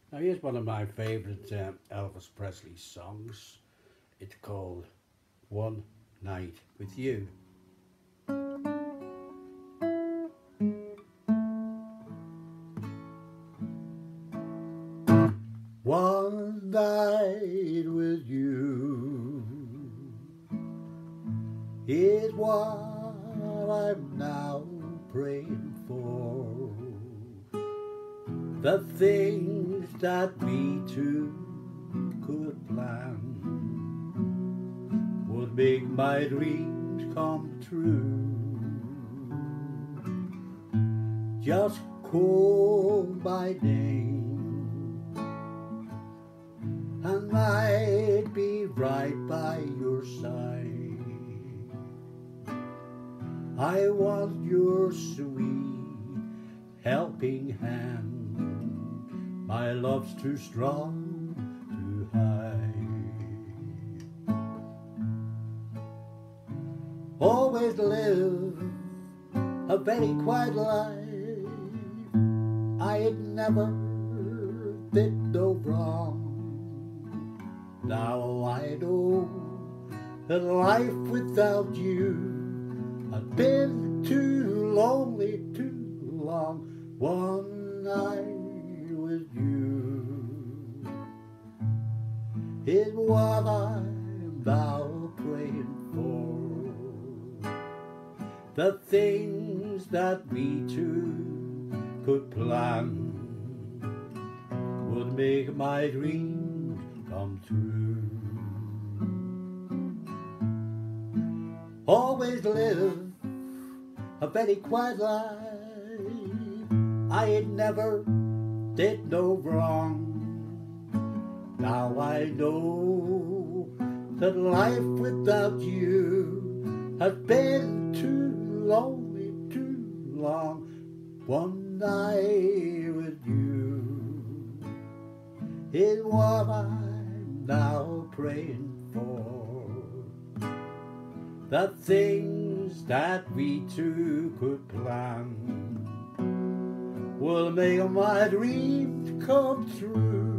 Now here's one of my favourite Elvis Presley songs. It's called One Night With You. One night with you is what I'm now praying for. The things that we two could plan would make my dreams come true. Just call my name and I'd be right by your side. I want your sweet helping hand. My love's too strong to hide. Always live a very quiet life. I never did no wrong. Now I know that life without you has been too lonely, too long. One night with you is what I'm now praying for. The things that we two could plan would make my dreams come true. Always live a very quiet life. I ain't never did no wrong. Now I know that life without you has been too lonely, too long. One night with you is what I'm now praying for. The things that we two could plan will make my dreams come true.